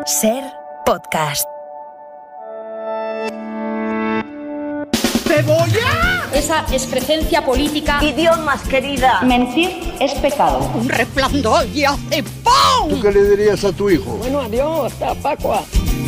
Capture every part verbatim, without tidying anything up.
Ser Podcast. ¡Cebolla! Esa excrecencia política. Idiomas, querida. Mentir es pecado. Un resplandor y hace ¡pum! ¿Tú qué le dirías a tu hijo? Bueno, adiós, hasta Pascua.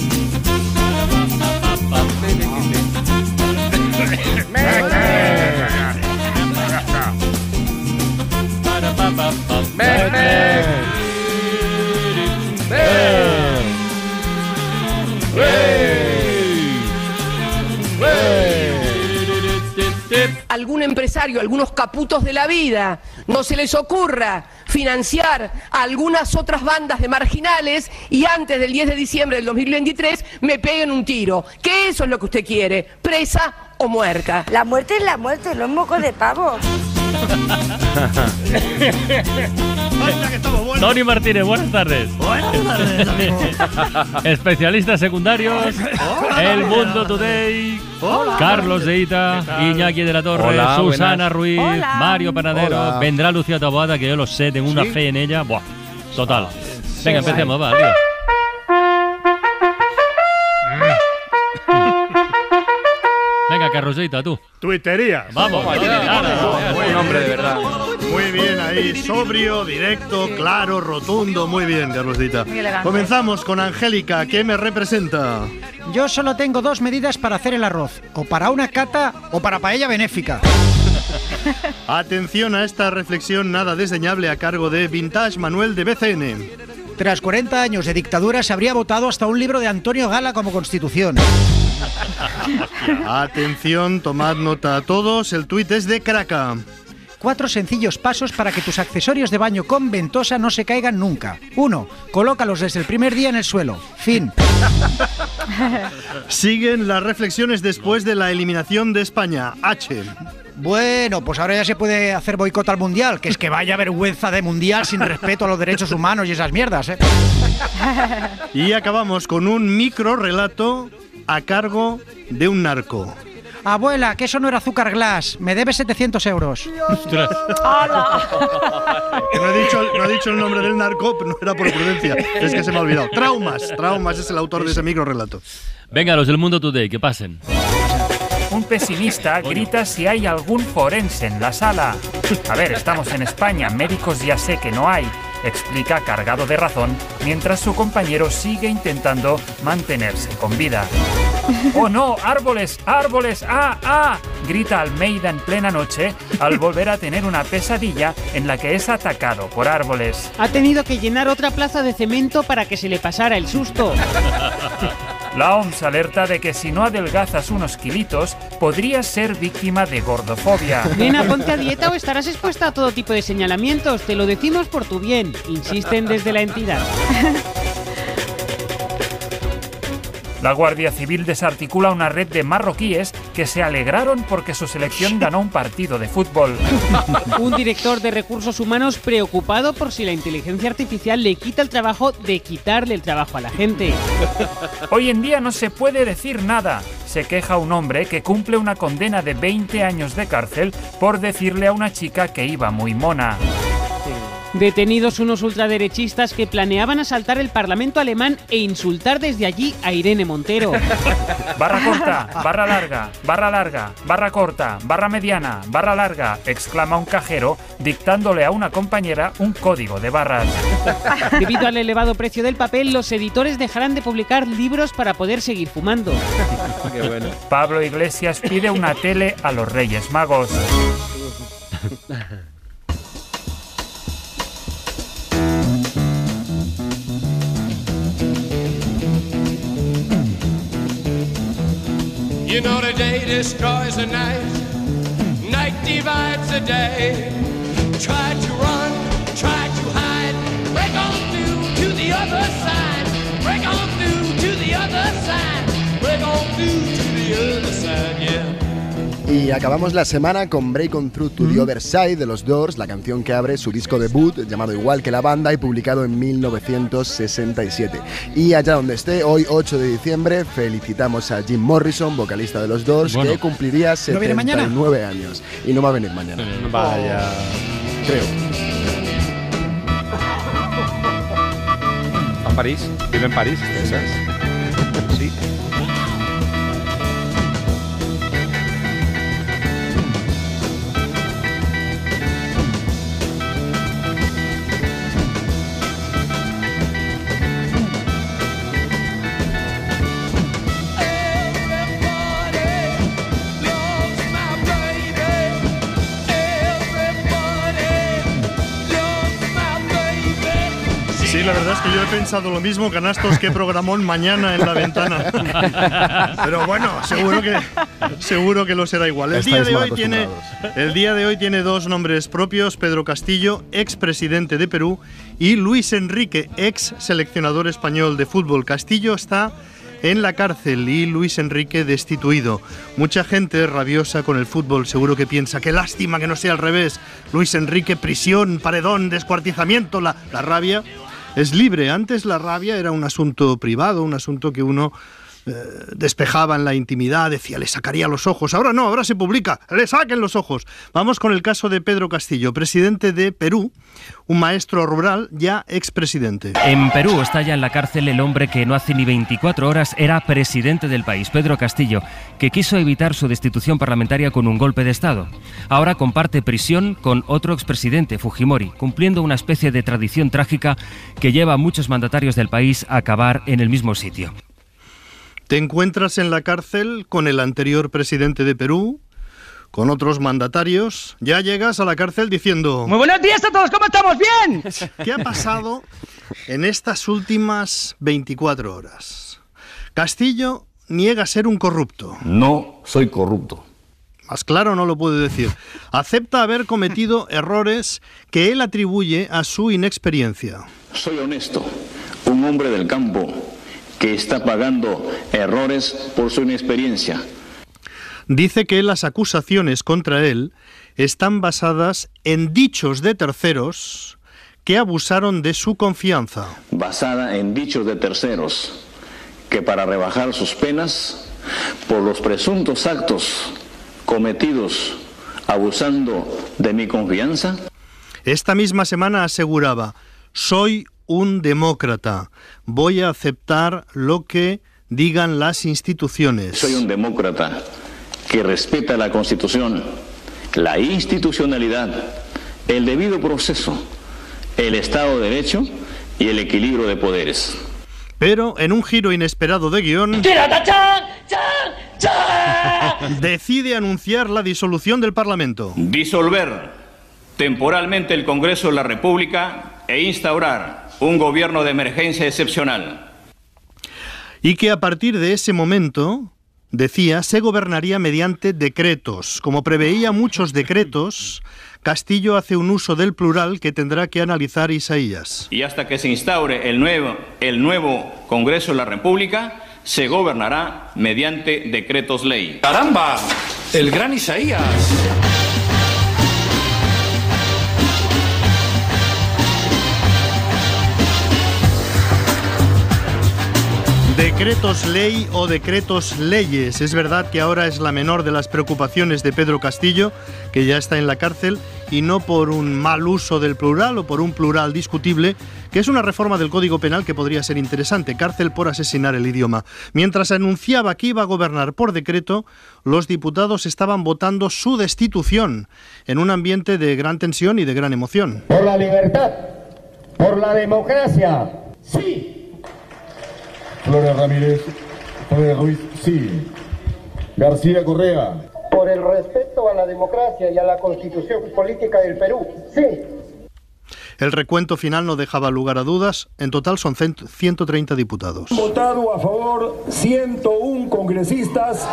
Algún empresario, algunos caputos de la vida, no se les ocurra financiar a algunas otras bandas de marginales y antes del diez de diciembre del dos mil veintitrés me peguen un tiro. Que eso es lo que usted quiere, presa o muerta. La muerte es la muerte, no es moco de pavo. Tony Martínez, buenas tardes. Buenas tardes, amigo. Especialistas secundarios, Hola, El Mundo Today, Hola. Carlos de Ita, Iñaki de la Torre, Hola, Susana buenas. Ruiz, Hola. Mario Panadero, Hola. vendrá Lucía Taboada, que yo lo sé, tengo una ¿Sí? fe en ella. Buah, total. Venga, empecemos, va, tío. Venga, Carrosita, tú. Tuiterías. Vamos, Vaya, Tony, ala, buen hombre, de verdad. Muy bien ahí, sobrio, directo, claro, rotundo. Muy bien, Carlosita. Comenzamos con Angélica, ¿qué me representa? Yo solo tengo dos medidas para hacer el arroz, o para una cata o para paella benéfica. Atención a esta reflexión nada desdeñable a cargo de Vintage Manuel de B C N. Tras cuarenta años de dictadura se habría votado hasta un libro de Antonio Gala como constitución. Atención, tomad nota a todos, el tuit es de Craca. Cuatro sencillos pasos para que tus accesorios de baño con ventosa no se caigan nunca. Uno, colócalos desde el primer día en el suelo. Fin. Siguen las reflexiones después de la eliminación de España. H. Bueno, pues ahora ya se puede hacer boicot al mundial, que es que vaya vergüenza de mundial sin respeto a los derechos humanos y esas mierdas, ¿eh? Y acabamos con un micro relato a cargo de un narco. Abuela, que eso no era azúcar glass, me debes setecientos euros. Ostras. No he, dicho, no he dicho el nombre del narco, pero no era por prudencia, es que se me ha olvidado. Traumas, Traumas es el autor de ese micro relato. Venga, los del Mundo Today, que pasen. Un pesimista grita si hay algún forense en la sala. A ver, estamos en España, médicos ya sé que no hay, explica cargado de razón, mientras su compañero sigue intentando mantenerse con vida. ¡Oh no! ¡Árboles! ¡Árboles! ¡Ah! ¡Ah! Grita Almeida en plena noche al volver a tener una pesadilla en la que es atacado por árboles. Ha tenido que llenar otra plaza de cemento para que se le pasara el susto. La O M S alerta de que si no adelgazas unos kilitos, podrías ser víctima de gordofobia. Nena, ponte a dieta o estarás expuesta a todo tipo de señalamientos. Te lo decimos por tu bien, insisten desde la entidad. La Guardia Civil desarticula una red de marroquíes que se alegraron porque su selección ganó un partido de fútbol. Un director de recursos humanos preocupado por si la inteligencia artificial le quita el trabajo de quitarle el trabajo a la gente. Hoy en día no se puede decir nada, se queja un hombre que cumple una condena de veinte años de cárcel por decirle a una chica que iba muy mona. Detenidos unos ultraderechistas que planeaban asaltar el Parlamento alemán e insultar desde allí a Irene Montero. Barra corta, barra larga, barra larga, barra corta, barra mediana, barra larga, exclama un cajero dictándole a una compañera un código de barras. Debido al elevado precio del papel, los editores dejarán de publicar libros para poder seguir fumando. Qué bueno. Pablo Iglesias pide una tele a los Reyes Magos. You know the day destroys the night, night divides the day. Try to run, try to hide, break on through to the other side, break on through to the other side, break on through to the other side, yeah. Y acabamos la semana con Break On Through to the Other Side de los Doors, la canción que abre su disco debut, llamado igual que la banda y publicado en mil novecientos sesenta y siete. Y allá donde esté, hoy ocho de diciembre, felicitamos a Jim Morrison, vocalista de los Doors, bueno. que cumpliría setenta y nueve años. Y no va a venir mañana. Vaya. Creo. París. Vive en París. Eso es. Sí. Sí, la verdad es que yo he pensado lo mismo, Canastos, que programón mañana en La Ventana. Pero bueno, seguro que seguro que lo será igual. El día de hoy tiene el día de hoy tiene dos nombres propios: Pedro Castillo, expresidente de Perú, y Luis Enrique, ex seleccionador español de fútbol. Castillo está en la cárcel y Luis Enrique destituido. Mucha gente rabiosa con el fútbol, seguro que piensa, qué lástima que no sea al revés. Luis Enrique, prisión, paredón, descuartizamiento. La, la rabia es libre. Antes la rabia era un asunto privado, un asunto que uno eh, despejaba en la intimidad, decía, le sacaría los ojos. Ahora no, ahora se publica, le saquen los ojos. Vamos con el caso de Pedro Castillo, presidente de Perú, un maestro rural, ya expresidente. En Perú está ya en la cárcel el hombre que no hace ni veinticuatro horas era presidente del país, Pedro Castillo, que quiso evitar su destitución parlamentaria con un golpe de Estado. Ahora comparte prisión con otro expresidente, Fujimori, cumpliendo una especie de tradición trágica que lleva a muchos mandatarios del país a acabar en el mismo sitio. Te encuentras en la cárcel con el anterior presidente de Perú, con otros mandatarios. Ya llegas a la cárcel diciendo... ¡Muy buenos días a todos! ¿Cómo estamos? ¡Bien! ¿Qué ha pasado en estas últimas veinticuatro horas? Castillo niega ser un corrupto. No soy corrupto. Más claro no lo puede decir. Acepta haber cometido errores que él atribuye a su inexperiencia. Soy honesto, un hombre del campo que está pagando errores por su inexperiencia. Dice que las acusaciones contra él están basadas en dichos de terceros que abusaron de su confianza. Basada en dichos de terceros que para rebajar sus penas por los presuntos actos cometidos abusando de mi confianza. Esta misma semana aseguraba, soy un demócrata, voy a aceptar lo que digan las instituciones. Soy un demócrata que respeta la Constitución, la institucionalidad, el debido proceso, el Estado de Derecho y el equilibrio de poderes. Pero en un giro inesperado de guión, decide anunciar la disolución del Parlamento. Disolver temporalmente el Congreso de la República e instaurar un gobierno de emergencia excepcional. Y que a partir de ese momento, decía, se gobernaría mediante decretos. Como preveía muchos decretos, Castillo hace un uso del plural que tendrá que analizar Isaías. Y hasta que se instaure el nuevo, el nuevo Congreso de la República, se gobernará mediante decretos ley. ¡Caramba! El gran Isaías. Decretos ley o decretos leyes. Es verdad que ahora es la menor de las preocupaciones de Pedro Castillo, que ya está en la cárcel, y no por un mal uso del plural o por un plural discutible, que es una reforma del Código Penal que podría ser interesante, cárcel por asesinar el idioma. Mientras anunciaba que iba a gobernar por decreto, los diputados estaban votando su destitución, en un ambiente de gran tensión y de gran emoción. Por la libertad, por la democracia, sí. Flores Ramírez, Flores Ruiz, sí. García Correa. Por el respeto a la democracia y a la constitución política del Perú, sí. El recuento final no dejaba lugar a dudas. En total son ciento treinta diputados. Han votado a favor ciento uno congresistas.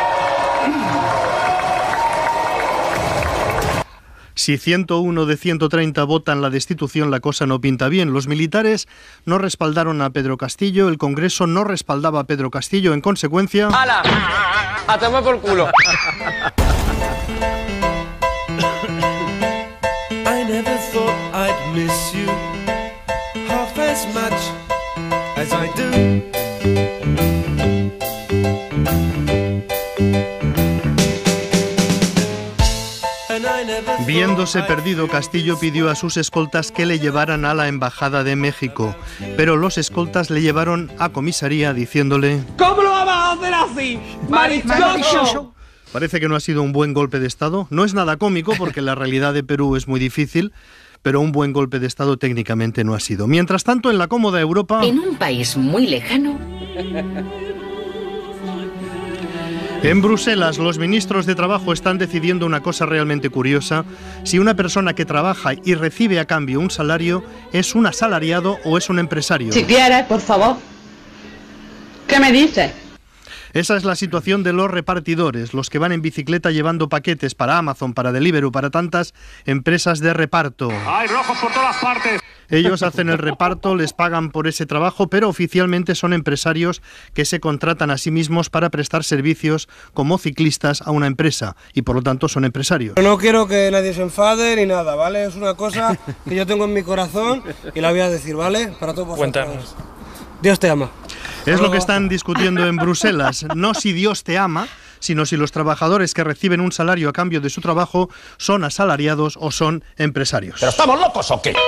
Si ciento uno de ciento treinta votan la destitución, la cosa no pinta bien. Los militares no respaldaron a Pedro Castillo, el Congreso no respaldaba a Pedro Castillo, en consecuencia... ¡Hala! ¡A tomar por culo! I never thought I'd miss you half as much as I do. Viéndose perdido, Castillo pidió a sus escoltas que le llevaran a la Embajada de México, pero los escoltas le llevaron a comisaría diciéndole: ¿Cómo lo vamos a hacer así? ¡Marichoso! Parece que no ha sido un buen golpe de Estado. No es nada cómico porque la realidad de Perú es muy difícil, pero un buen golpe de Estado técnicamente no ha sido. Mientras tanto, en la cómoda Europa... En un país muy lejano... En Bruselas, los ministros de Trabajo están decidiendo una cosa realmente curiosa: si una persona que trabaja y recibe a cambio un salario es un asalariado o es un empresario. Si quieres, por favor. ¿Qué me dices? Esa es la situación de los repartidores, los que van en bicicleta llevando paquetes para Amazon, para Deliveroo, para tantas empresas de reparto. ¡Hay rojos por todas partes! Ellos hacen el reparto, les pagan por ese trabajo, pero oficialmente son empresarios que se contratan a sí mismos para prestar servicios como ciclistas a una empresa y por lo tanto son empresarios. No quiero que nadie se enfade ni nada, ¿vale? Es una cosa que yo tengo en mi corazón y la voy a decir, ¿vale? Para todos vosotros. Cuéntanos. Dios te ama. Es lo que están discutiendo en Bruselas, no si Dios te ama, sino si los trabajadores que reciben un salario a cambio de su trabajo son asalariados o son empresarios. ¿Pero estamos locos o qué?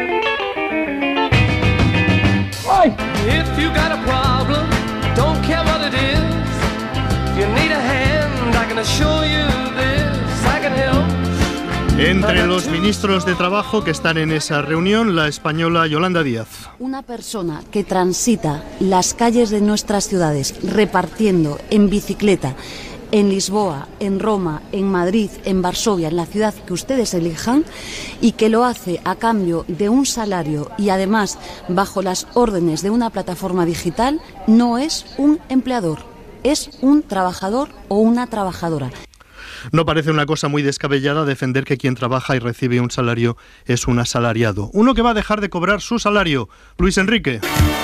If you got a problem, don't care what it is. If you need a hand, I can assure you this, I can help. Entre los ministros de Trabajo que están en esa reunión, la española Yolanda Díaz. Una persona que transita las calles de nuestras ciudades repartiendo en bicicleta en Lisboa, en Roma, en Madrid, en Varsovia, en la ciudad que ustedes elijan, y que lo hace a cambio de un salario y además bajo las órdenes de una plataforma digital, no es un empleador, es un trabajador o una trabajadora. No parece una cosa muy descabellada defender que quien trabaja y recibe un salario es un asalariado. Uno que va a dejar de cobrar su salario, Luis Enrique.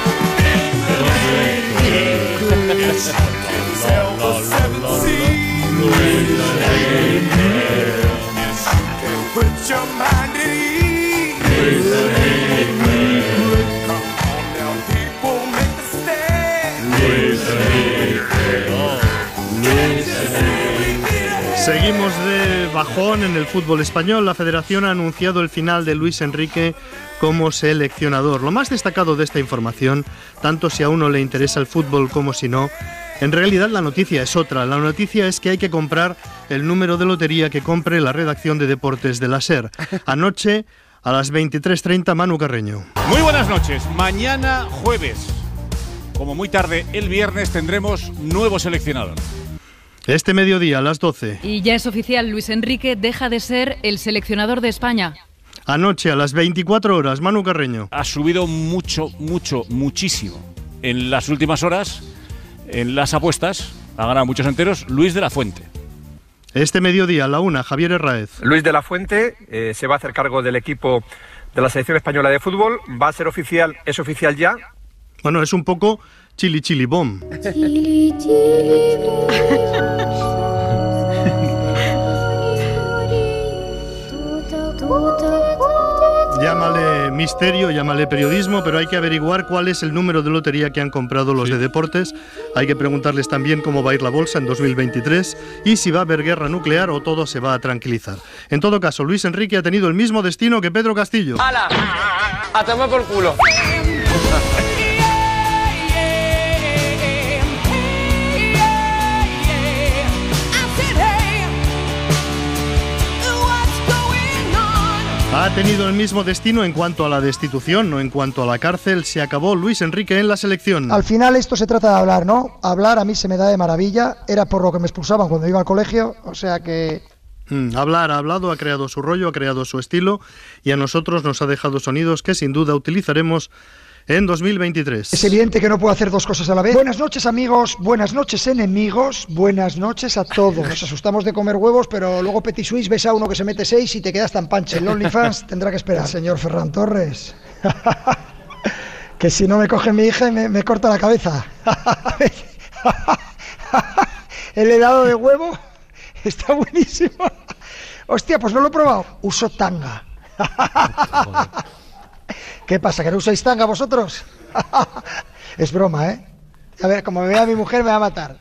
Seguimos de bajón en el fútbol español. La Federación ha anunciado el final de Luis Enrique como seleccionador. Lo más destacado de esta información, tanto si a uno le interesa el fútbol como si no, en realidad la noticia es otra. La noticia es que hay que comprar el número de lotería que compre la redacción de deportes de la SER. Anoche, a las veintitrés treinta, Manu Carreño. Muy buenas noches. Mañana jueves, como muy tarde el viernes, tendremos nuevo seleccionador. Este mediodía, a las doce. Y ya es oficial, Luis Enrique deja de ser el seleccionador de España. Anoche, a las veinticuatro horas, Manu Carreño. Ha subido mucho, mucho, muchísimo en las últimas horas, en las apuestas, ha ganado muchos enteros, Luis de la Fuente. Este mediodía, a la una, Javier Herráez. Luis de la Fuente eh, se va a hacer cargo del equipo de la selección española de fútbol, va a ser oficial, es oficial ya. Bueno, es un poco chili chili bom. Chili, chili, Llámale misterio, llámale periodismo, pero hay que averiguar cuál es el número de lotería que han comprado los sí. de deportes. Hay que preguntarles también cómo va a ir la bolsa en dos mil veintitrés y si va a haber guerra nuclear o todo se va a tranquilizar. En todo caso, Luis Enrique ha tenido el mismo destino que Pedro Castillo. ¡Hala! ¡A tomar por culo! Ha tenido el mismo destino en cuanto a la destitución, no en cuanto a la cárcel. Se acabó Luis Enrique en la selección. Al final esto se trata de hablar, ¿no? Hablar a mí se me da de maravilla. Era por lo que me expulsaban cuando iba al colegio, o sea que... Mm, hablar, ha hablado, ha creado su rollo, ha creado su estilo y a nosotros nos ha dejado sonidos que sin duda utilizaremos en dos mil veintitrés. Es evidente que no puedo hacer dos cosas a la vez. Buenas noches, amigos, buenas noches, enemigos, buenas noches a todos. Nos asustamos de comer huevos, pero luego Petit Suisse ves a uno que se mete seis y te quedas tan panche. El OnlyFans tendrá que esperar. Señor Ferran Torres, que si no me coge mi hija me, me corta la cabeza. El helado de huevo está buenísimo. Hostia, pues no lo he probado. Uso tanga. ¿Qué pasa, que no usáis tanga vosotros? Es broma, ¿eh? A ver, como me vea mi mujer me va a matar.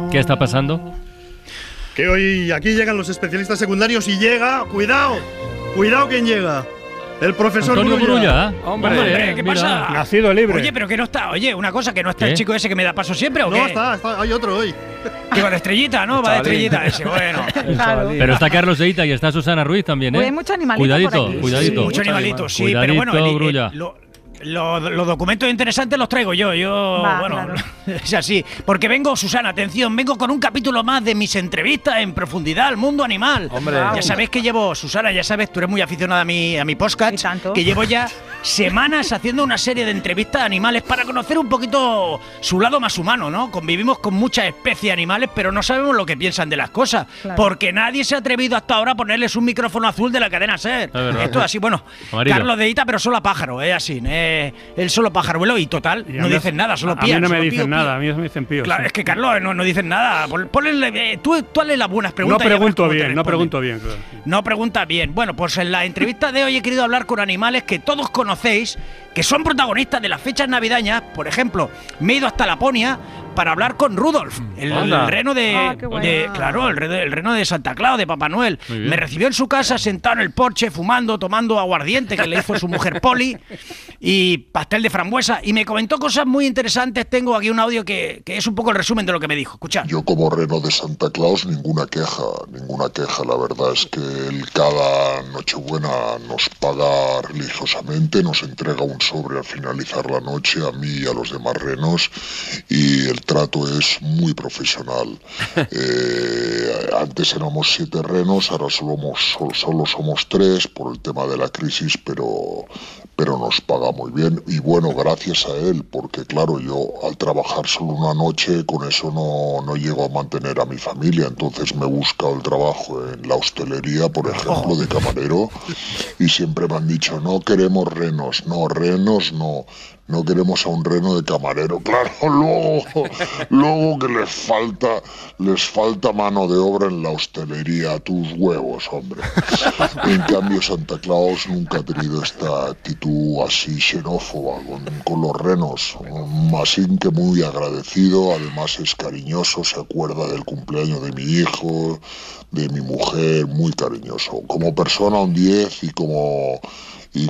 ¿Qué está pasando? Que hoy aquí llegan los especialistas secundarios y llega, cuidado, cuidado quién llega. El profesor Antonio Brulla. Brulla. Hombre, Hombre, ¿qué mira. pasa? Nacido libre. Oye, pero que no está, oye, una cosa, que no está ¿Qué? el chico ese que me da paso siempre, ¿o No, qué? está, está, hay otro hoy. Que va de estrellita, ¿no? Va de estrellita ese, bueno. Claro. Pero está Carlos Deita y está Susana Ruiz también, ¿eh? Uy, hay mucho animalito Cuidadito, por aquí. cuidadito. Sí, mucho animalito, sí, Cuidadito, pero bueno, el- el- Brulla. lo- Los, los documentos interesantes los traigo yo, yo, Va, bueno, claro. es así. Porque vengo, Susana, atención, vengo con un capítulo más de mis entrevistas en profundidad al mundo animal. Hombre. Ya sabéis que llevo, Susana, ya sabes, tú eres muy aficionada a mi, a mi podcast, que llevo ya semanas haciendo una serie de entrevistas a animales para conocer un poquito su lado más humano, ¿no? Convivimos con muchas especies animales, pero no sabemos lo que piensan de las cosas, Claro. porque nadie se ha atrevido hasta ahora a ponerles un micrófono azul de la cadena SER. verdad. Esto es así, bueno, Amarillo. Carlos Deita, pero solo a pájaro, es así, eh, el solo pajaruelo y total, Y a no mí- dicen nada, solo a pían. mí no me solo dicen pío, pío. nada, a mí me dicen pío. Claro, sí. es que Carlos no, no dicen nada. Pon- ponle, eh, tú, tú hazle las buenas preguntas. No y ya verás pregunto cómo te bien, no responden. pregunto bien. claro. No pregunta bien. Bueno, pues en la entrevista de hoy he querido hablar con animales que todos conocéis, que son protagonistas de las fechas navideñas. Por ejemplo, me he ido hasta Laponia para hablar con Rudolf, el, Anda. el reno de, Ah, qué bueno. de- claro, el, re- el reno de Santa Claus, de Papá Noel. Muy bien. Me recibió en su casa, sentado en el porche, fumando, tomando aguardiente que le hizo su mujer Poli y pastel de frambuesa. Y me comentó cosas muy interesantes. Tengo aquí un audio que, que es un poco el resumen de lo que me dijo. Escuchad. Yo como reno de Santa Claus ninguna queja, ninguna queja. La verdad es que él cada Nochebuena nos paga religiosamente, nos entrega un sobre al finalizar la noche a mí y a los demás renos y el trato es muy profesional. Eh, antes éramos siete renos, ahora solo, solo, solo somos tres por el tema de la crisis, pero... pero nos paga muy bien y bueno, gracias a él, porque claro, yo al trabajar solo una noche con eso no, no llego a mantener a mi familia, entonces me he buscado el trabajo en la hostelería, por ejemplo, de camarero y siempre me han dicho, no queremos renos, no, renos no. No queremos a un reno de camarero, claro, luego, luego que les falta, les falta mano de obra en la hostelería, tus huevos, hombre. En cambio, Santa Claus nunca ha tenido esta actitud así xenófoba con, con los renos. Más que muy agradecido, además es cariñoso, se acuerda del cumpleaños de mi hijo, de mi mujer, muy cariñoso. Como persona un diez y como... y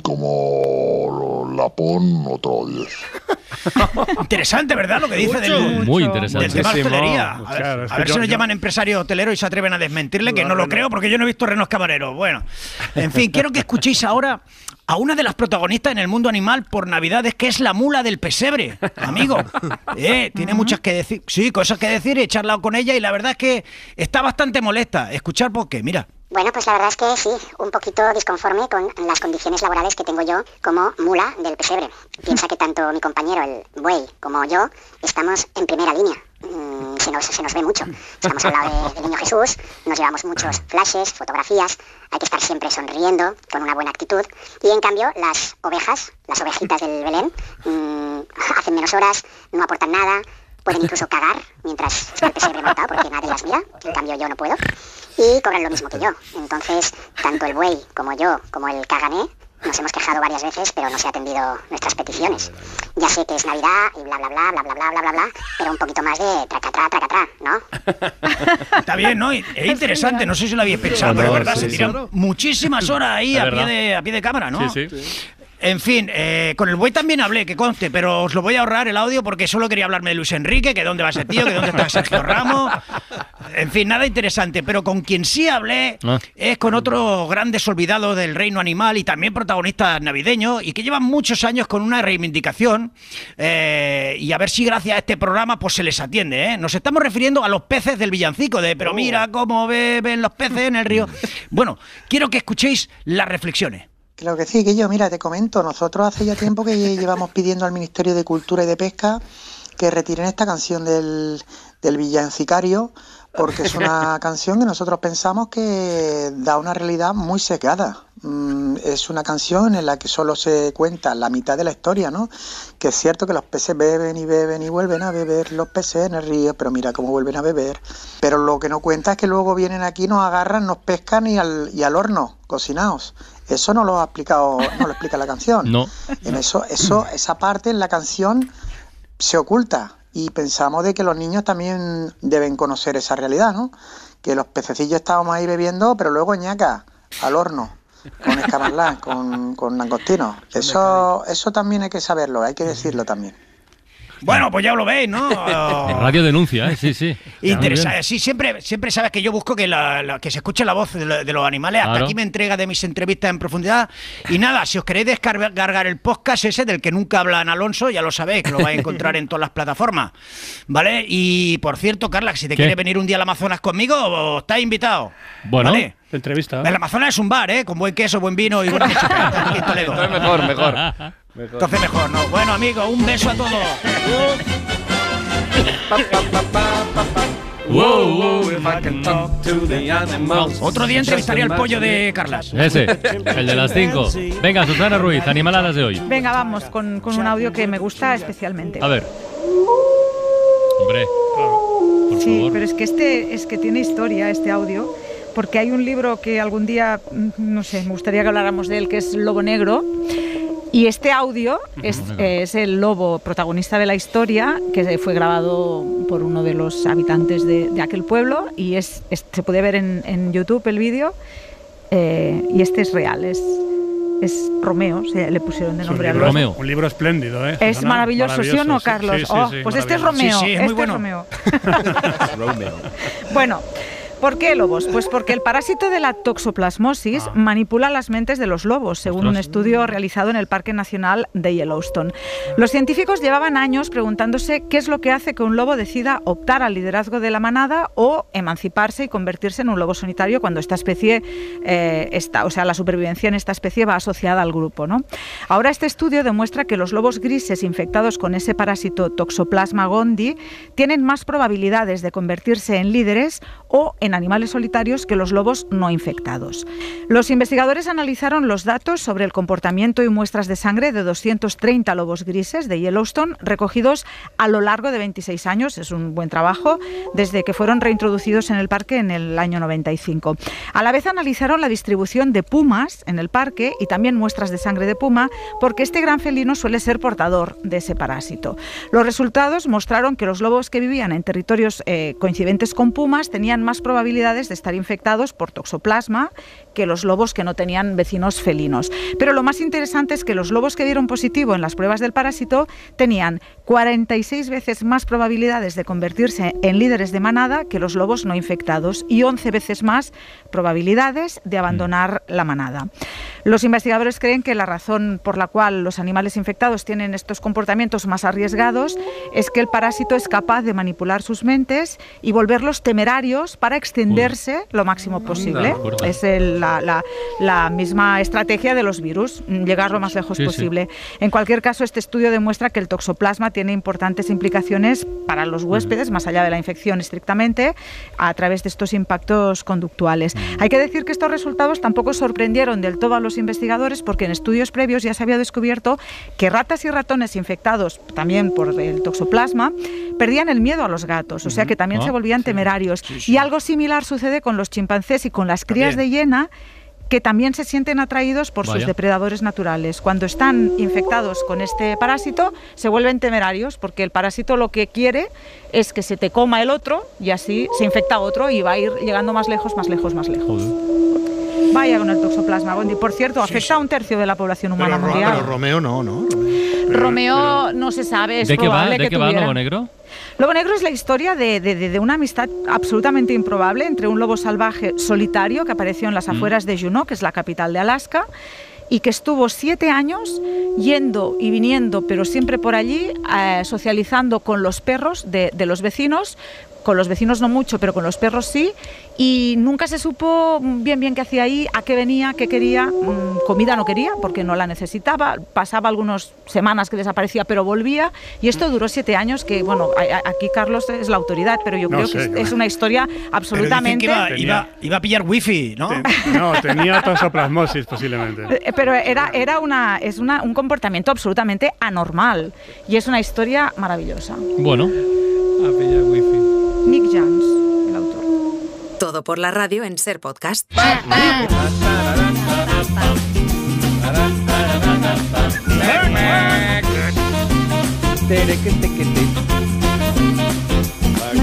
como Lapón otro diez. Interesante, ¿verdad? Lo que dice del, Muy interesante. del tema Muchísimo. hostelería. A ver, Claro, es a que ver yo- si nos yo- llaman empresario hotelero y se atreven a desmentirle, que no lo Claro, creo, porque yo no he visto renos camareros. Bueno, en fin, quiero que escuchéis ahora a una de las protagonistas en el mundo animal por Navidades, que es la mula del pesebre, amigo. Eh, tiene muchas que decir, sí, cosas que decir, he charlado con ella y la verdad es que está bastante molesta. Escuchar por qué, mira. Bueno, pues la verdad es que sí, un poquito disconforme con las condiciones laborales que tengo yo como mula del pesebre. Piensa que tanto mi compañero, el buey, como yo, estamos en primera línea. Mm, se, nos, se nos ve mucho. Estamos al lado de- del niño Jesús, nos llevamos muchos flashes, fotografías, hay que estar siempre sonriendo, con una buena actitud. Y en cambio, las ovejas, las ovejitas del Belén, mm, hacen menos horas, no aportan nada, pueden incluso cagar mientras está el pesebre montado porque nadie las mira, en cambio yo no puedo. Y cobran lo mismo que yo. Entonces, tanto el buey como yo, como el cagané, nos hemos quejado varias veces, pero no se ha atendido nuestras peticiones. Ya sé que es Navidad y bla bla bla bla bla bla bla bla bla, pero un poquito más de tracatrá, tracatrá, ¿no? Está bien, ¿no? Es interesante, no sé si lo habéis pensado, No, pero no, es verdad, sí, se sí. tiran muchísimas horas ahí Es a pie, verdad. de, a pie de cámara, ¿no? Sí, sí. En fin, eh, con el buey también hablé, que conste, pero os lo voy a ahorrar el audio porque solo quería hablarme de Luis Enrique, que dónde va ese tío, que dónde está Sergio Ramos. En fin, nada interesante, pero con quien sí hablé Ah. es con otros grandes olvidados del reino animal y también protagonistas navideños y que llevan muchos años con una reivindicación eh, y a ver si gracias a este programa pues se les atiende, ¿eh? Nos estamos refiriendo a los peces del villancico de pero mira cómo beben los peces en el río. Bueno, quiero que escuchéis las reflexiones. Claro que sí, que yo, mira, te comento, nosotros hace ya tiempo que llevamos pidiendo al Ministerio de Cultura y de Pesca que retiren esta canción del, del villancicario, porque es una canción que nosotros pensamos que da una realidad muy secada. Mm, es una canción en la que solo se cuenta la mitad de la historia, ¿no? Que es cierto que los peces beben y beben y vuelven a beber los peces en el río, pero mira cómo vuelven a beber. Pero lo que no cuenta es que luego vienen aquí, nos agarran, nos pescan y al, y al horno, cocinados. Eso no lo ha explicado, no lo explica la canción. No. En eso, eso, esa parte en la canción se oculta. y pensamos de que los niños también deben conocer esa realidad, ¿no? Que los pececillos estábamos ahí bebiendo, pero luego ñaca, al horno, con escamarlán, con, con langostinos. Eso, eso también hay que saberlo, hay que decirlo también. Bueno, pues ya lo veis, ¿no? Radio denuncia, ¿eh? Sí, sí. Interesante. Sí, siempre, siempre sabes que yo busco que, la, la, que se escuche la voz de, lo, de los animales. Hasta claro. Aquí me entrega de mis entrevistas en profundidad. Y nada, si os queréis descargar el podcast ese del que nunca hablan Alonso, ya lo sabéis, que lo vais a encontrar en todas las plataformas. ¿Vale? Y por cierto, Carla, si te ¿Qué? quieres venir un día al Amazonas conmigo, estás invitado. Bueno, ¿vale? Entrevista. El Amazonas es un bar, ¿eh? Con buen queso, buen vino y buena música. Entonces mejor, mejor. Mejor. Entonces mejor, ¿no? Bueno, amigos, un beso a todos. Otro día entrevistaré al pollo de Carlas. Ese, el de las cinco. Venga, Susana Ruiz, animaladas de hoy. Venga, vamos, con, con un audio que me gusta especialmente. A ver. Hombre, claro, por sí, favor. Pero es que este es que tiene historia, este audio, porque hay un libro que algún día, no sé, me gustaría que habláramos de él, que es Lobo Negro. Y este audio es, es el lobo protagonista de la historia, que fue grabado por uno de los habitantes de, de aquel pueblo, y es, es, se puede ver en, en YouTube el vídeo, eh, y este es real, es, es Romeo, se le pusieron de nombre al Romeo. Un libro espléndido, ¿eh? Es maravilloso, maravilloso, ¿sí o no, Carlos? Sí, sí, oh, sí, pues este es Romeo, sí, sí, es este muy bueno. es Romeo. Bueno. ¿Por qué lobos? Pues porque el parásito de la toxoplasmosis ah. manipula las mentes de los lobos, según Ostras. un estudio realizado en el Parque Nacional de Yellowstone. Los científicos llevaban años preguntándose qué es lo que hace que un lobo decida optar al liderazgo de la manada o emanciparse y convertirse en un lobo solitario cuando esta especie eh, está, o sea, la supervivencia en esta especie va asociada al grupo, ¿no? Ahora este estudio demuestra que los lobos grises infectados con ese parásito Toxoplasma gondii tienen más probabilidades de convertirse en líderes o en animales solitarios que los lobos no infectados. Los investigadores analizaron los datos sobre el comportamiento y muestras de sangre de doscientos treinta lobos grises de Yellowstone recogidos a lo largo de veintiséis años, es un buen trabajo, desde que fueron reintroducidos en el parque en el año noventa y cinco. A la vez analizaron la distribución de pumas en el parque y también muestras de sangre de puma, porque este gran felino suele ser portador de ese parásito. Los resultados mostraron que los lobos que vivían en territorios eh, coincidentes con pumas tenían más probabilidades de estar infectados por toxoplasma que los lobos que no tenían vecinos felinos. Pero lo más interesante es que los lobos que dieron positivo en las pruebas del parásito tenían cuarenta y seis veces más probabilidades de convertirse en líderes de manada que los lobos no infectados y once veces más probabilidades de abandonar la manada. Los investigadores creen que la razón por la cual los animales infectados tienen estos comportamientos más arriesgados es que el parásito es capaz de manipular sus mentes y volverlos temerarios para extenderse lo máximo posible. Es el, la, la, la misma estrategia de los virus, llegar lo más lejos sí, posible. Sí. En cualquier caso, este estudio demuestra que el toxoplasma tiene importantes implicaciones para los huéspedes, uh-huh. más allá de la infección estrictamente, a través de estos impactos conductuales. Uh-huh. Hay que decir que estos resultados tampoco sorprendieron del todo a los investigadores, porque en estudios previos ya se había descubierto que ratas y ratones infectados también por el toxoplasma perdían el miedo a los gatos, o sea que también uh-huh. se volvían temerarios. Sí, sí. Y algo similar sucede con los chimpancés y con las crías también. de hiena, que también se sienten atraídos por Vaya. sus depredadores naturales. Cuando están infectados con este parásito, se vuelven temerarios, porque el parásito lo que quiere es que se te coma el otro y así se infecta otro y va a ir llegando más lejos, más lejos, más lejos. Joder. Vaya con el toxoplasma gondii. Por cierto, afecta sí, sí. a un tercio de la población humana pero, mundial. Pero Romeo no, ¿no? Pero, Romeo pero... no se sabe, es ¿De qué probable va? ¿De que qué tuviera... va Lobo Negro? Lobo Negro es la historia de, de, de una amistad absolutamente improbable entre un lobo salvaje solitario que apareció en las afueras mm. de Juneau, que es la capital de Alaska, y que estuvo siete años yendo y viniendo, pero siempre por allí, eh, socializando con los perros de, de los vecinos. Con los vecinos no mucho, pero con los perros sí, y nunca se supo bien bien qué hacía ahí, a qué venía, qué quería. Mmm, comida no quería porque no la necesitaba, pasaba algunas semanas que desaparecía pero volvía, y esto duró siete años, que bueno, aquí Carlos es la autoridad, pero yo creo no sé, que es, es una historia absolutamente... Pero dicen que iba, iba, iba a pillar wifi, ¿no? Ten, no, tenía toxoplasmosis posiblemente. Pero era, era una, es una, un comportamiento absolutamente anormal, y es una historia maravillosa. Bueno. A pillar wifi. Nick Jones, el autor. Todo por la radio en Ser Podcast.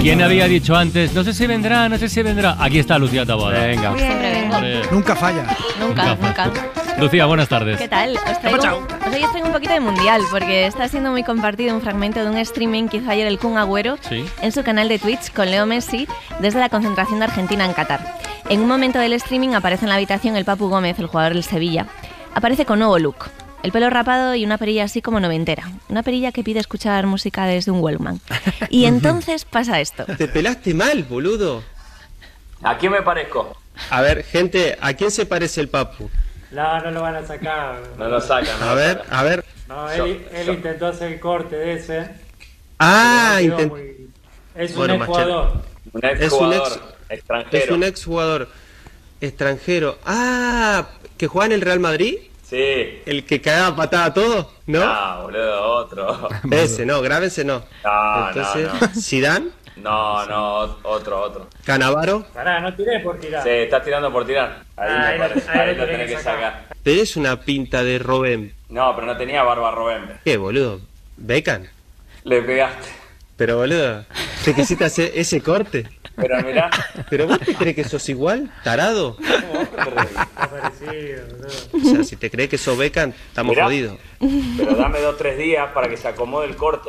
¿Quién había dicho antes? No sé si vendrá, no sé si vendrá. Aquí está Lucía Taboada. Venga. Siempre vengo. Nunca falla. Nunca, nunca. Lucía, buenas tardes. ¿Qué tal? Os traigo, os hoy os traigo un poquito de mundial, porque está siendo muy compartido un fragmento de un streaming que hizo ayer el Kun Agüero Sí. en su canal de Twitch con Leo Messi desde la concentración de Argentina en Qatar. En un momento del streaming aparece en la habitación el Papu Gómez, el jugador del Sevilla. Aparece con nuevo look. El pelo rapado y una perilla así como noventera. Una perilla que pide escuchar música desde un Wellman. Y entonces pasa esto. Te pelaste mal, boludo. ¿A quién me parezco? A ver, gente, ¿a quién se parece el Papu? No, no lo van a sacar. No lo sacan. No A lo ver, sacan. a ver. No, él, Yo- él yo- intentó hacer el corte de ese. Ah, pero no quedó intent- muy- Es un Bueno, ex jugador. Un ex Es un jugador ex- extranjero. Es un ex jugador extranjero. Ah, que juega en el Real Madrid. Sí. El que cagaba patada a todo, ¿no? No, boludo, otro. Ese, no, grábense, no. No, Entonces, no, no. Zidane, No, no, otro, otro. Canavaro. Pará, no tiré por tirar. Sí, estás tirando por tirar. Ahí, Ah, me ahí lo- parece. ahí Ahí lo lo tenés tenés que que sacar. sacar. Tenés una pinta de Robben. No, pero no tenía barba Robben. ¿Qué, boludo? ¿Beckham? Le pegaste. Pero, boludo, ¿te quisiste hacer ese corte? Pero mirá. ¿Pero vos te crees que sos igual? ¿Tarado? Está parecido, boludo. O sea, si te crees que sos Beckham, estamos Mirá. jodidos. Pero dame dos o tres días para que se acomode el corte.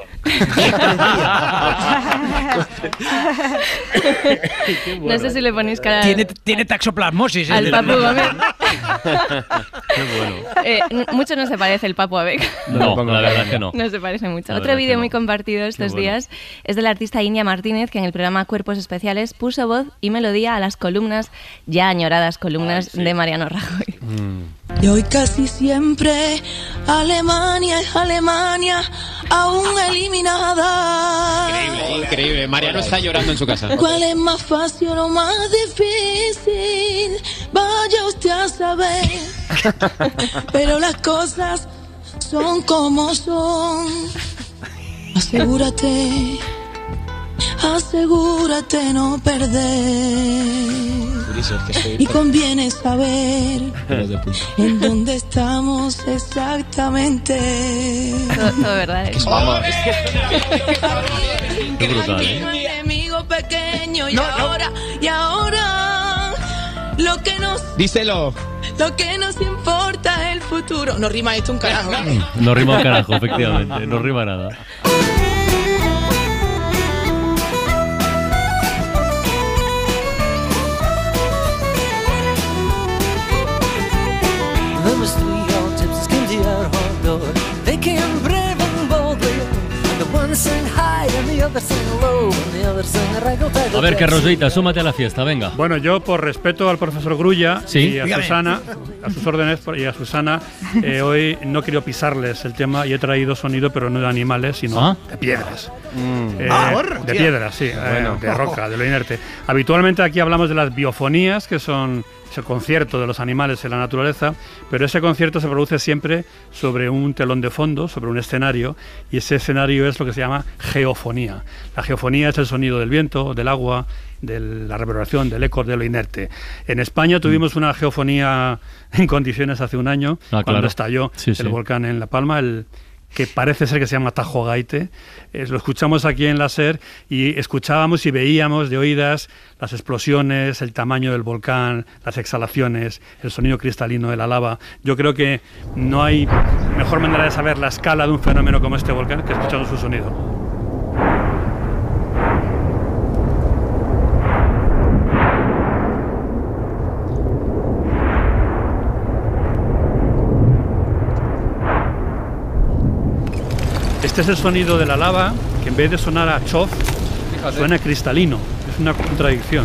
No sé si le ponéis cara Tiene, tiene taxoplasmosis. al el- Papu Gómez. Qué bueno. Eh, n- mucho no se parece el Papu a Beckham. No, la verdad es que no. No se parece mucho. La Otro verdad es que vídeo no. muy compartido estos bueno. días es del artista India Martínez, que en el programa Cuerpos Especiales puso voz y melodía a las columnas, ya añoradas columnas de Mariano Rajoy. Y hoy casi siempre Alemania es Alemania, aún eliminada. Increíble, increíble. Mariano está llorando en su casa. ¿Cuál es más fácil o más difícil? Vaya usted a saber. Pero las cosas son como son. Asegúrate, asegúrate no perder. Y conviene saber en dónde estamos exactamente. Todo, todo verdad. ¿eh? Vamos. Qué brutal, ¿eh? Mi enemigo pequeño y ahora, y ahora lo que nos, Díselo. lo que nos importa es el futuro. No rima esto un carajo. No rima un carajo, efectivamente. No rima nada. The mystery of gypsies comes to your hot door. They came brave and boldly. The one sing high and the other sing low. And the other sing raggle taggle. A ver, que Rosita, súmate a la fiesta, venga. Bueno, yo por respeto al profesor Grulla Sí. y a Dígame. Susana, a sus órdenes y a Susana, eh, hoy no quiero pisarles el tema y he traído sonido, pero no de animales, sino ¿Ah? de piedras. Eh, Ah, de piedras, sí, eh, de roca, de lo inerte. Habitualmente aquí hablamos de las biofonías, que son es el concierto de los animales en la naturaleza, pero ese concierto se produce siempre sobre un telón de fondo, sobre un escenario, y ese escenario es lo que se llama geofonía. La geofonía es el sonido del viento, del agua, de la reverberación, del eco, de lo inerte. En España tuvimos una geofonía en condiciones hace un año, Ah, cuando claro. estalló Sí, el sí. volcán en La Palma, el que parece ser que se llama Tajo Gaite. Eh, lo escuchamos aquí en la SER y escuchábamos y veíamos de oídas las explosiones, el tamaño del volcán, las exhalaciones, el sonido cristalino de la lava. Yo creo que no hay mejor manera de saber la escala de un fenómeno como este volcán que escuchando su sonido. Este es el sonido de la lava, que en vez de sonar a chof, Fíjate. suena cristalino. Es una contradicción.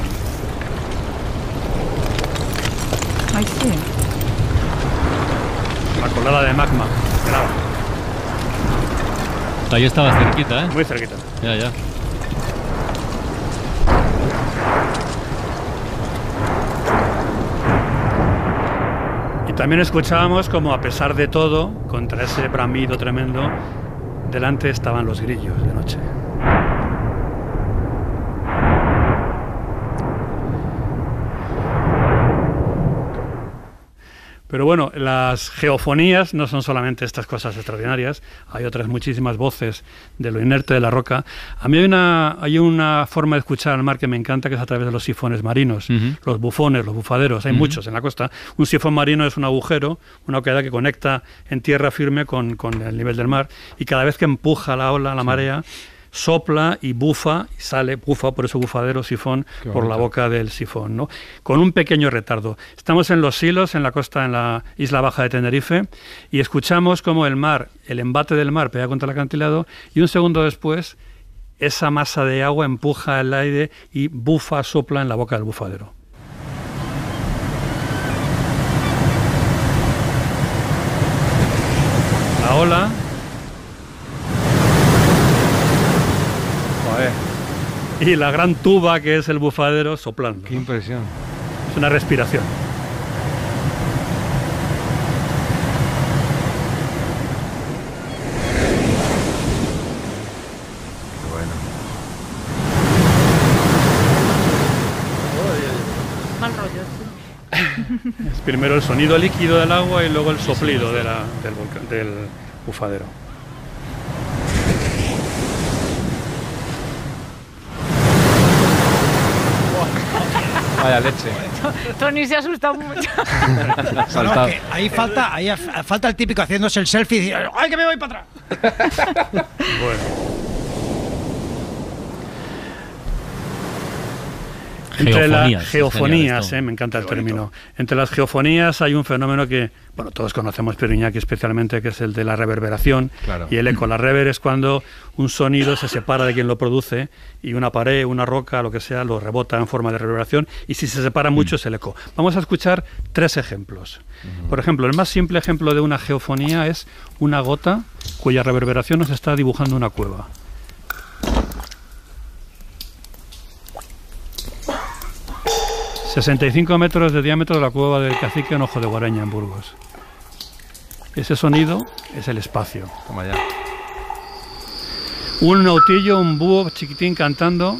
Ay, sí. La colada de magma. Grava. Ahí estabas cerquita, ¿eh? Muy cerquita. Ya, ya. Y también escuchábamos como, a pesar de todo, contra ese bramido tremendo, delante estaban los grillos de noche. Pero bueno, las geofonías no son solamente estas cosas extraordinarias, hay otras muchísimas voces de lo inerte de la roca. A mí hay una, hay una forma de escuchar al mar que me encanta, que es a través de los sifones marinos, uh-huh. los bufones, los bufaderos, hay uh-huh. muchos en la costa. Un sifón marino es un agujero, una oquedad que conecta en tierra firme con, con el nivel del mar, y cada vez que empuja la ola, la sí. marea, sopla y bufa, y sale, bufa, por eso bufadero, sifón, por la boca del sifón, ¿no? Con un pequeño retardo. Estamos en Los Silos, en la costa, en la isla baja de Tenerife, y escuchamos como el mar, el embate del mar pega contra el acantilado, y un segundo después, esa masa de agua empuja el aire y bufa, sopla en la boca del bufadero. La ola... y la gran tuba que es el bufadero soplando. Qué impresión. Es una respiración. Bueno. Mal rollo. Es primero el sonido líquido del agua y luego el soplido de la, del, volcán, del bufadero. Vaya leche. Tony se ha asustado mucho. No, que ahí falta, ahí falta el típico haciéndose el selfie y diciendo, ¡ay, que me voy para atrás! Bueno. Entre las geofonías, eh, me encanta el término. Entre las geofonías hay un fenómeno que, bueno, todos conocemos, pero Iñaki especialmente, que es el de la reverberación claro. y el eco. La rever es cuando un sonido se separa de quien lo produce y una pared, una roca, lo que sea, lo rebota en forma de reverberación, y si se separa mucho es el eco. Vamos a escuchar tres ejemplos. Uh-huh. Por ejemplo, el más simple ejemplo de una geofonía es una gota cuya reverberación nos está dibujando una cueva. sesenta y cinco metros de diámetro de la cueva del Cacique en Ojo de Guareña, en Burgos. Ese sonido es el espacio. Toma ya. Un nautillo, un búho chiquitín cantando,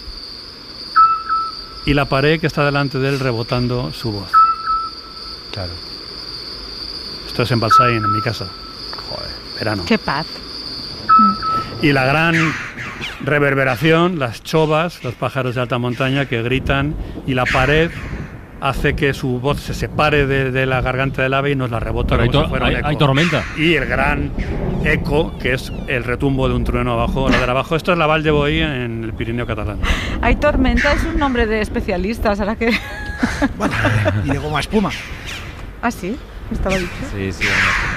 y la pared que está delante de él rebotando su voz. Claro. Esto es en Balsain, en mi casa. Joder. Verano. Qué paz. Y la gran reverberación, las chovas, los pájaros de alta montaña que gritan, y la pared hace que su voz se separe de, de la garganta del ave y nos la rebota como si fuera un eco. Hay tormenta. Y el gran eco, que es el retumbo de un trueno abajo, la de abajo. Esto es la Vall de Boí en el Pirineo catalán. Hay tormenta, es un nombre de especialistas, ahora que... Bueno, y de goma espuma. ¿Ah, sí? ¿Estaba dicho? Sí, sí.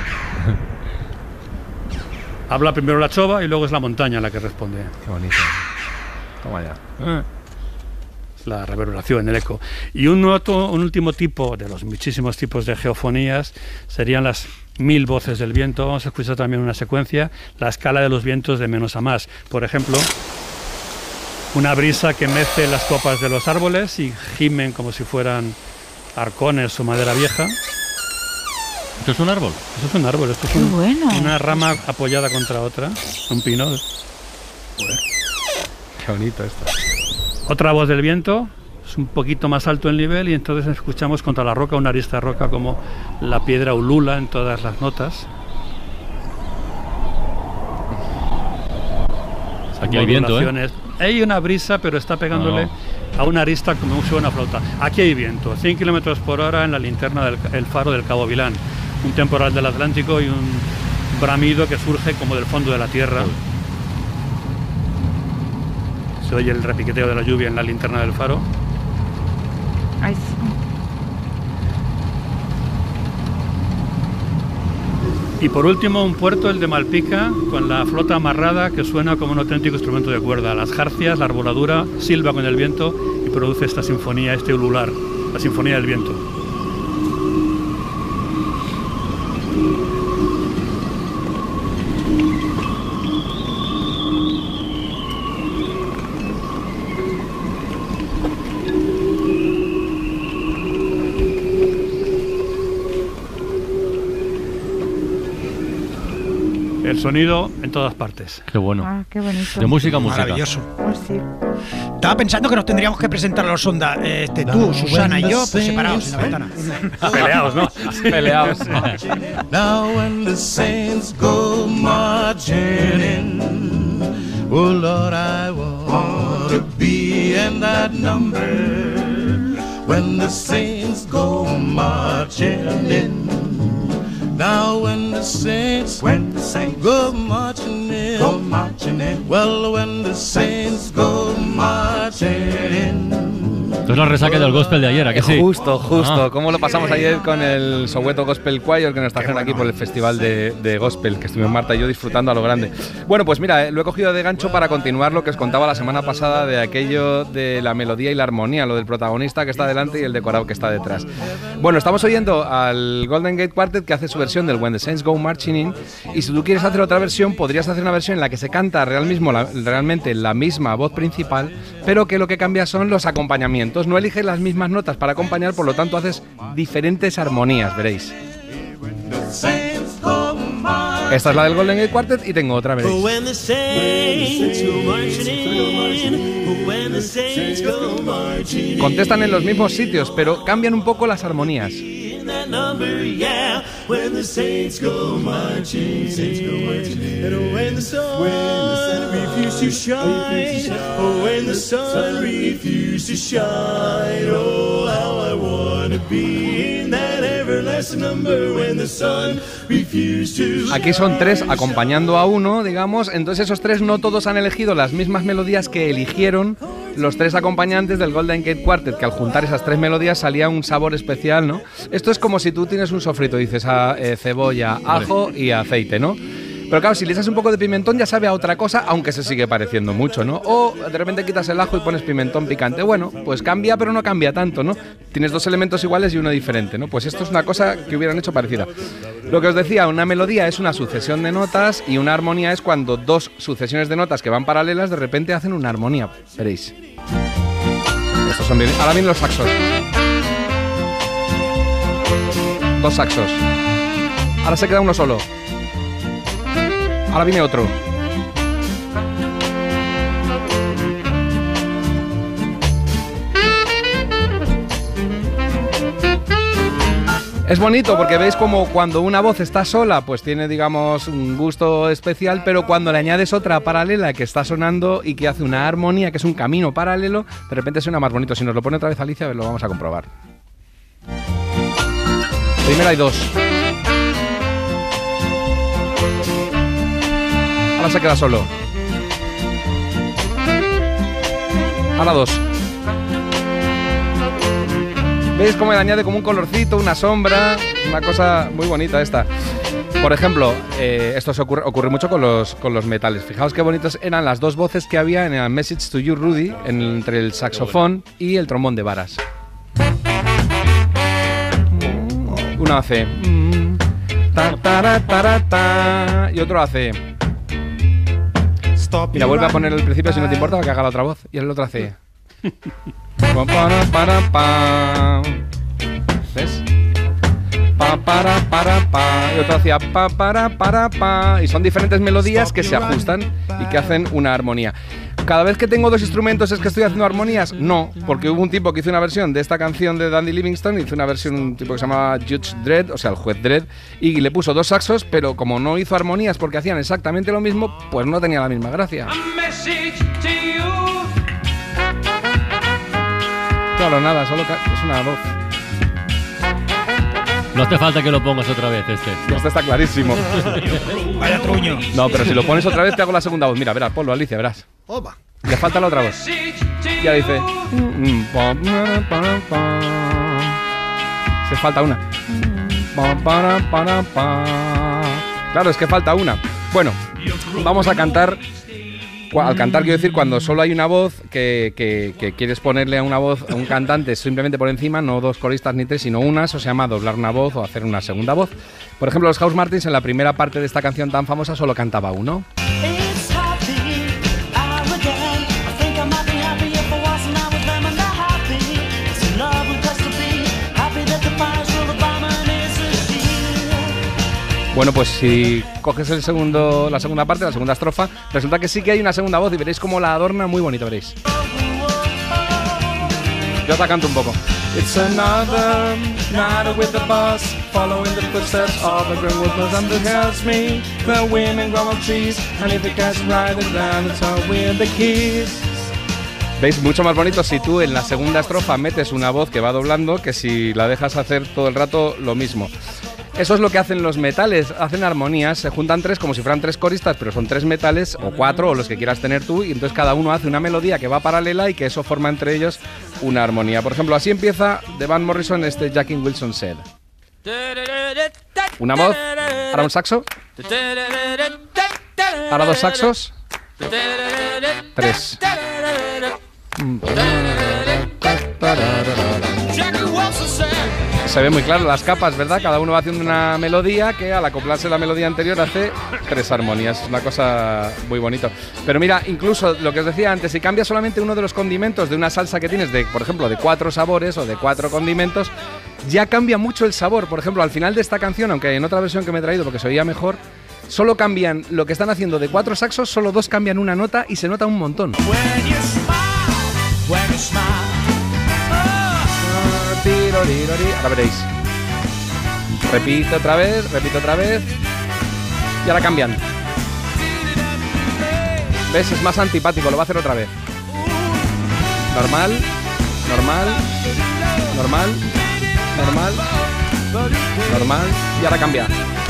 Habla primero la chova y luego es la montaña la que responde. Qué bonito. Toma ya. Ah. Es la reverberación, el eco. Y un, otro, un último tipo de los muchísimos tipos de geofonías serían las mil voces del viento. Vamos a escuchar también una secuencia, la escala de los vientos de menos a más. Por ejemplo, una brisa que mece las copas de los árboles y gimen como si fueran arcones o madera vieja. ¿Esto es un árbol? Esto es un árbol, esto es un, bueno. una rama apoyada contra otra, un pino. Joder. Qué bonito esto. Otra voz del viento, es un poquito más alto el nivel, y entonces escuchamos contra la roca, una arista de roca, como la piedra ulula en todas las notas. Aquí hay viento, ¿eh? Hay una brisa, pero está pegándole no. a una arista como si fuera una flauta. Aquí hay viento, cien kilómetros por hora en la linterna del el faro del Cabo Vilán. Un temporal del Atlántico y un bramido que surge como del fondo de la tierra. Se oye el repiqueteo de la lluvia en la linterna del faro. Ay, sí. Y por último, un puerto, el de Malpica, con la flota amarrada, que suena como un auténtico instrumento de cuerda. Las jarcias, la arboladura, silba con el viento y produce esta sinfonía, este ulular, la sinfonía del viento. El sonido en todas partes. Qué bueno. Ah, qué bonito. De música a música. Maravilloso. Pues sí. Estaba pensando que nos tendríamos que presentar a los Sonda, este, tú, Susana y yo, pues separados en la ventana. Peleados, ¿no? Peleados. Now when the saints go marching in, oh Lord, I want to be in that number. When the saints go marching in. Now when the saints, when the saints go marching in, go marching in. Well, when the saints go marching in. Tú no resaques del gospel de ayer, ¿a que sí? Justo, justo. Ah. ¿Cómo lo pasamos ayer con el Soweto Gospel Choir que nos trajeron aquí por el festival de, de gospel, que estuvimos Marta y yo disfrutando a lo grande? Bueno, pues mira, eh, lo he cogido de gancho para continuar lo que os contaba la semana pasada de aquello de la melodía y la armonía, lo del protagonista que está delante y el decorado que está detrás. Bueno, estamos oyendo al Golden Gate Quartet que hace su versión del When the Saints Go Marching In, y si tú quieres hacer otra versión, podrías hacer una versión en la que se canta real mismo, la, realmente la misma voz principal, pero que lo que cambia son los acompañamientos. No eliges las mismas notas para acompañar, por lo tanto haces diferentes armonías, veréis. Esta es la del Golden Gate Quartet y tengo otra, veréis. Contestan en los mismos sitios, pero cambian un poco las armonías. That number, yeah, when the saints go marching, saints go marching, and when the sun refuses to shine, oh, when the sun refuses to shine, oh, how I want to be in that everlasting number, when the sun refuses to shine. Aquí son tres acompañando a uno, digamos, entonces esos tres no todos han elegido las mismas melodías que eligieron los tres acompañantes del Golden Gate Quartet, que al juntar esas tres melodías salía un sabor especial, ¿no? Esto es como si tú tienes un sofrito, dices a, eh, cebolla, ajo y aceite, ¿no? Pero claro, si le echas un poco de pimentón ya sabe a otra cosa, aunque se sigue pareciendo mucho, ¿no? O de repente quitas el ajo y pones pimentón picante. Bueno, pues cambia, pero no cambia tanto, ¿no? Tienes dos elementos iguales y uno diferente, ¿no? Pues esto es una cosa que hubieran hecho parecida. Lo que os decía, una melodía es una sucesión de notas y una armonía es cuando dos sucesiones de notas que van paralelas de repente hacen una armonía. Veréis. Estos son bien. Ahora vienen los saxos. Dos saxos. Ahora se queda uno solo. Ahora viene otro. Es bonito porque veis como cuando una voz está sola, pues tiene, digamos, un gusto especial, pero cuando le añades otra paralela que está sonando y que hace una armonía, que es un camino paralelo, de repente suena más bonito. Si nos lo pone otra vez Alicia, lo vamos a comprobar. Primero hay dos. Ahora se queda solo. Ahora dos. ¿Veis cómo le añade como un colorcito, una sombra? Una cosa muy bonita esta. Por ejemplo, eh, esto se ocurre, ocurre mucho con los, con los metales. Fijaos qué bonitos eran las dos voces que había en el Message to You, Rudy, en, entre el saxofón y el trombón de varas. Uno hace... Ta, ta, ta, ta, y otro hace... Mira, vuelve a poner el principio si no te importa, para que haga la otra voz. Y el otro hace... Pa, para, para, pa. ¿Ves? Pa, para, para, pa. Y otro hacía pa, para, para, pa. Y son diferentes melodías que se ajustan y que hacen una armonía. ¿Cada vez que tengo dos instrumentos es que estoy haciendo armonías? No, porque hubo un tipo que hizo una versión de esta canción de Dandy Livingstone, hizo una versión, un tipo que se llama Judge Dredd, o sea, el juez Dredd, y le puso dos saxos, pero como no hizo armonías porque hacían exactamente lo mismo, pues no tenía la misma gracia. Claro, nada, solo es una voz. No hace falta que lo pongas otra vez, este. No, este está clarísimo. Vaya truño. No, pero si lo pones otra vez te hago la segunda voz. Mira, verás, ponlo, Alicia, verás. Opa. Le falta la otra voz. Ya dice... Se falta una. Claro, es que falta una. Bueno, vamos a cantar... Al cantar quiero decir cuando solo hay una voz que, que, que quieres ponerle a una voz a un cantante simplemente por encima, no dos coristas ni tres, sino una, eso se llama doblar una voz o hacer una segunda voz. Por ejemplo, los House Martins en la primera parte de esta canción tan famosa solo cantaba uno. Bueno, pues si coges el segundo, la segunda parte, la segunda estrofa, resulta que sí que hay una segunda voz y veréis cómo la adorna muy bonito, veréis. Yo te canto un poco. It's another night with the bus, following the footsteps of the greenwood bus, and it helps me, the women grow up trees, and if the cats ride it down, it's all with the keys. ¿Veis? Mucho más bonito si tú en la segunda estrofa metes una voz que va doblando que si la dejas hacer todo el rato lo mismo. Eso es lo que hacen los metales, hacen armonías, se juntan tres como si fueran tres coristas, pero son tres metales o cuatro o los que quieras tener tú, y entonces cada uno hace una melodía que va paralela y que eso forma entre ellos una armonía. Por ejemplo, así empieza de Van Morrison este Jackie Wilson Said. Una voz, ahora un saxo, ahora dos saxos, tres. Se ve muy claro las capas, ¿verdad? Cada uno va haciendo una melodía que al acoplarse a la melodía anterior hace tres armonías. Es una cosa muy bonita. Pero mira, incluso lo que os decía antes, si cambias solamente uno de los condimentos de una salsa que tienes, de, por ejemplo, de cuatro sabores o de cuatro condimentos, ya cambia mucho el sabor. Por ejemplo, al final de esta canción, aunque en otra versión que me he traído porque se oía mejor, solo cambian lo que están haciendo de cuatro saxos, solo dos cambian una nota y se nota un montón. Ahora veréis. Repito otra vez, repito otra vez. Y ahora cambian. ¿Ves? Es más antipático, lo va a hacer otra vez. Normal, normal, normal, normal, normal. Y ahora cambia.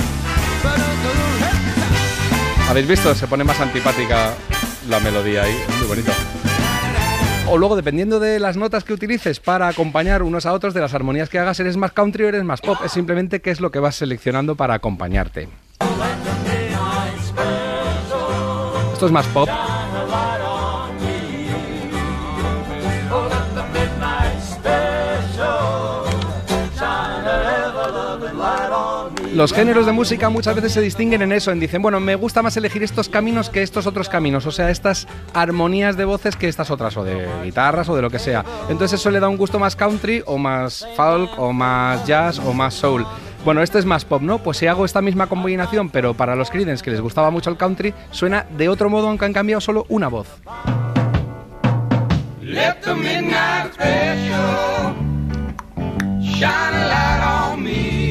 ¿Habéis visto? Se pone más antipática la melodía ahí. Es muy bonito. O luego, dependiendo de las notas que utilices para acompañar unos a otros, de las armonías que hagas, eres más country o eres más pop. Es simplemente qué es lo que vas seleccionando para acompañarte. Esto es más pop. Los géneros de música muchas veces se distinguen en eso, en dicen, bueno, me gusta más elegir estos caminos que estos otros caminos, o sea, estas armonías de voces que estas otras, o de guitarras o de lo que sea. Entonces eso le da un gusto más country o más folk o más jazz o más soul. Bueno, este es más pop, ¿no? Pues si hago esta misma combinación, pero para los Creedence, que les gustaba mucho el country, suena de otro modo, aunque han cambiado solo una voz. Let the midnight special shine a light on me.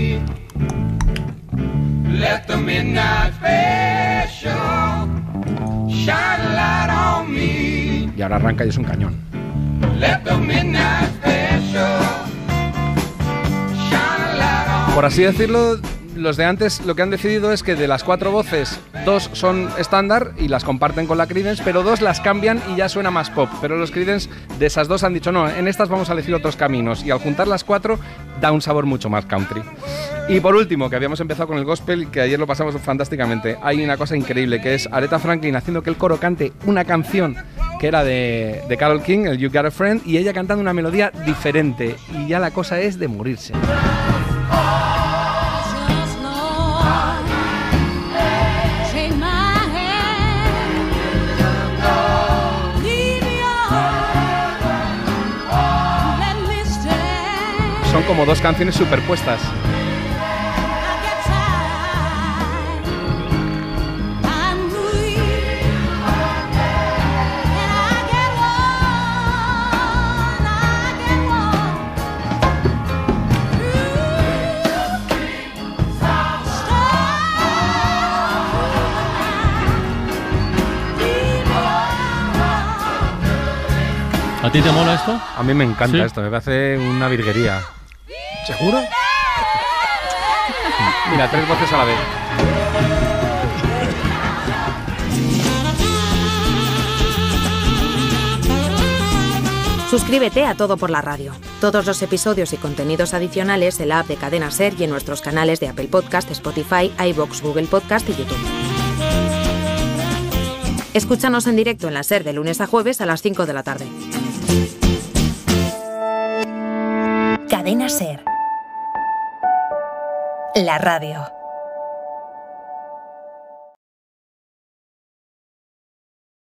Let the midnight special shine a light on me. Y ahora arranca y es un cañón. Let the midnight special shine a light on. Por así decirlo, los de antes lo que han decidido es que de las cuatro voces, dos son estándar y las comparten con la Creedence, pero dos las cambian y ya suena más pop. Pero los Creedence de esas dos han dicho, no, en estas vamos a elegir otros caminos, y al juntar las cuatro da un sabor mucho más country. Y por último, que habíamos empezado con el gospel, que ayer lo pasamos fantásticamente, hay una cosa increíble, que es Aretha Franklin haciendo que el coro cante una canción que era de, de Carole King, el You Got a Friend, y ella cantando una melodía diferente, y ya la cosa es de morirse. Son como dos canciones superpuestas. ¿A ti te mola esto? A mí me encanta, ¿sí? Esto, me parece una virguería. ¿Seguro? Mira, tres voces a la vez. Suscríbete a Todo por la Radio. Todos los episodios y contenidos adicionales en la app de Cadena SER y en nuestros canales de Apple Podcast, Spotify, iVoox, Google Podcast y YouTube. Escúchanos en directo en la SER de lunes a jueves a las cinco de la tarde. Cadena SER. La radio.